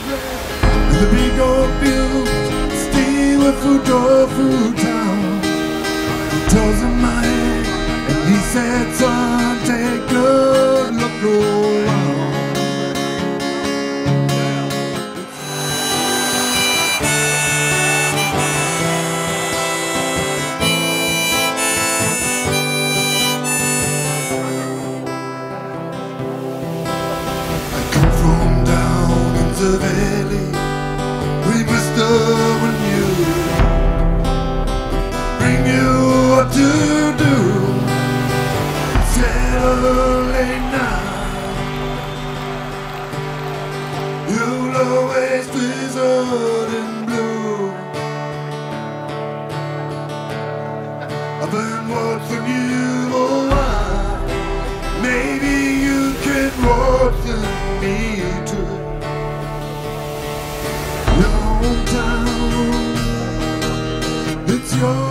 In the big old field, stay with Food Food Town. He toes in my head, and he said, son, take a look around. From down in the valley, we must double you, bring you what to do. Saturday night, you'll always resort in blue. I've been watching you a while. Maybe you can watch me too. Your hometown, it's your